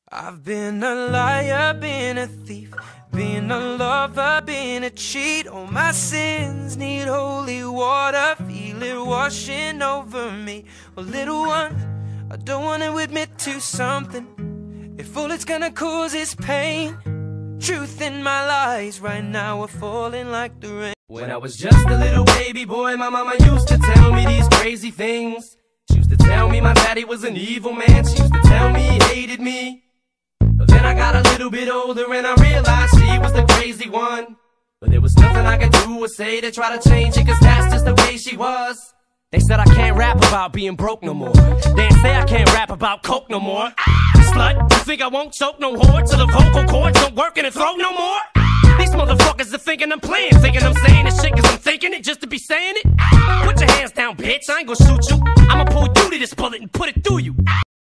I've been a liar, been a thief, been a lover, been a cheat. All my sins need holy water, feel it washing over me. Well, little one, I don't want to admit to something. If all it's gonna cause is pain, truth in my lies right now are falling like the rain. When I was just a little baby boy, my mama used to tell me these crazy things. She used to tell me my daddy was an evil man. She used to tell me he hated me. But then I got a little bit older and I realized she was the crazy one. But there was nothing I could do or say to try to change it, cause that's just the way she was. They said I can't rap about being broke no more. They didn't say I can't rap about coke no more. Slut, you think I won't choke no whore till the vocal cords don't work in the throat no more? These motherfuckers are thinking I'm playing, thinking I'm saying this shit cause I'm thinking it just to be saying it. Put your hands down, bitch, I ain't gonna shoot you. I'ma pull you to this bullet and put it through you.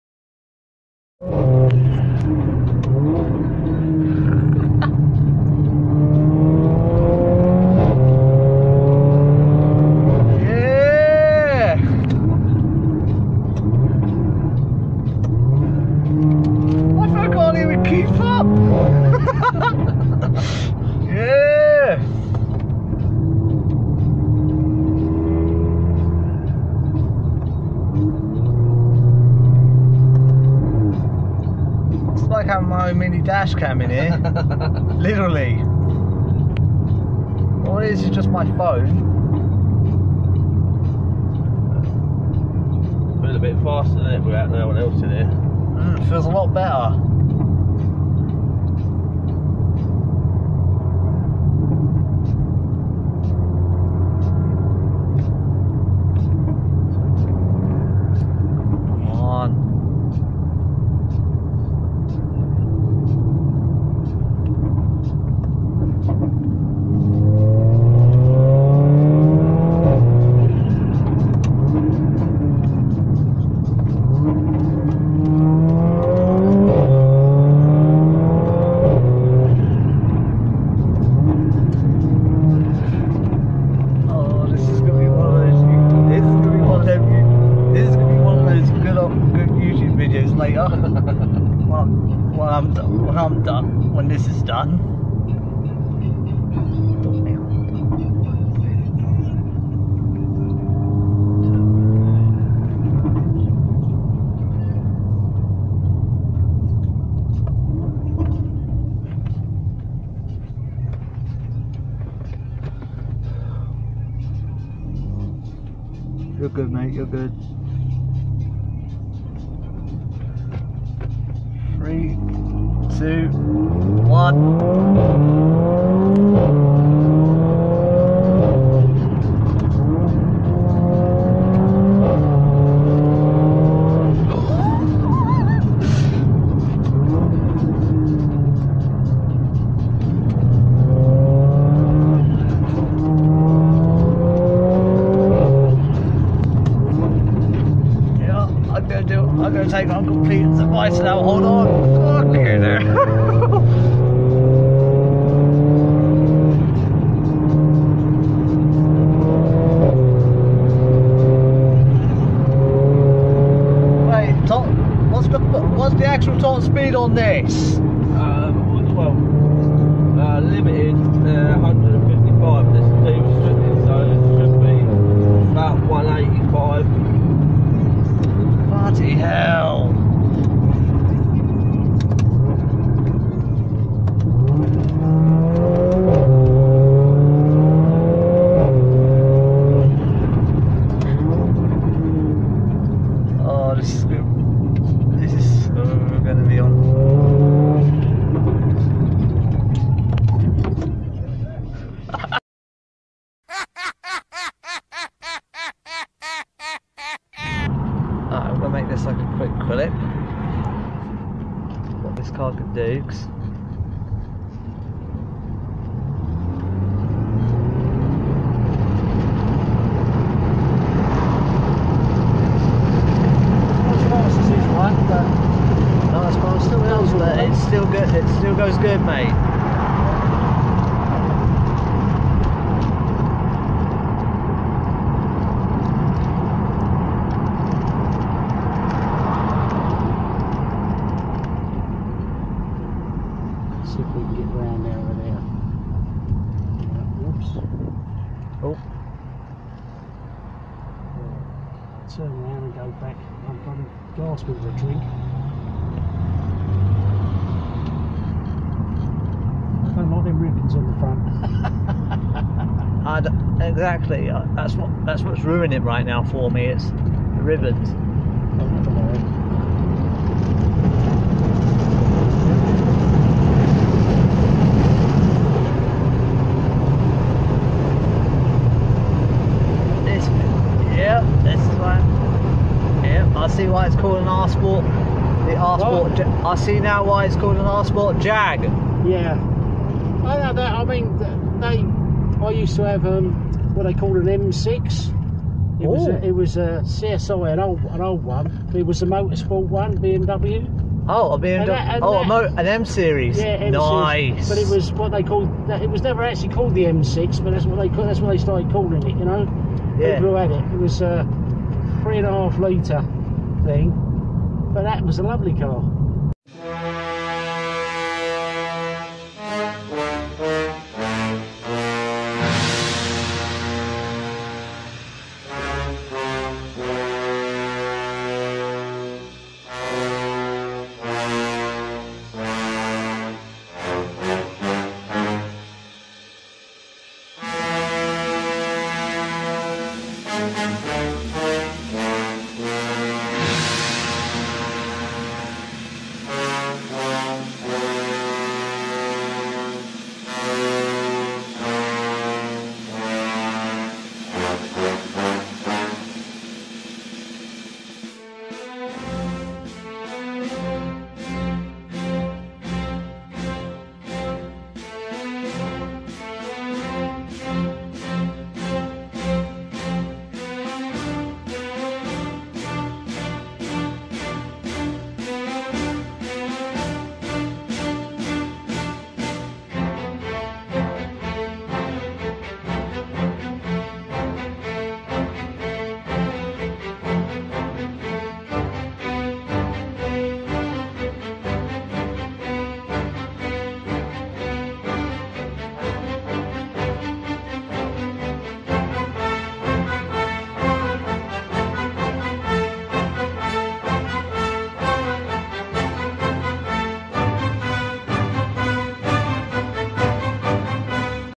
Having my own mini dash cam in here. Literally. All it is just my phone. Feels a bit faster than it without no one else in here. Feels a lot better. When I'm done, when this is done. You're good, mate, you're good. 3, 2, 1. I'm going to take Uncle Peter's advice now. Hold on. Fuck you there. Wait, what's the actual top speed on this? Limited 155. This is restricted, so it should be about 185. Bloody hell. Oh, this is good. This is going to be on. I'm going to make this like a quick clip. What this car can do. It still good. It still goes good, mate. if we can get round over there. Whoops. Oh. I'll turn around and go back. I'm probably gasping for a drink. I don't like them ribbons on the front. Exactly. That's what's ruining it right now for me. It's the ribbons. This is why. Yeah, I see why it's called an R Sport. The R Sport. I see now why it's called an R Sport Jag. Yeah. I know that. I mean, I used to have what they called an M6. It was a CSI, an old one. It was a motorsport one, BMW. Oh, a BMW. An M series. Yeah, M nice. But it was what they called. It was never actually called the M6, but that's what they started calling it. You know. Yeah. People had it. It was a 3.5 litre thing, but that was a lovely car.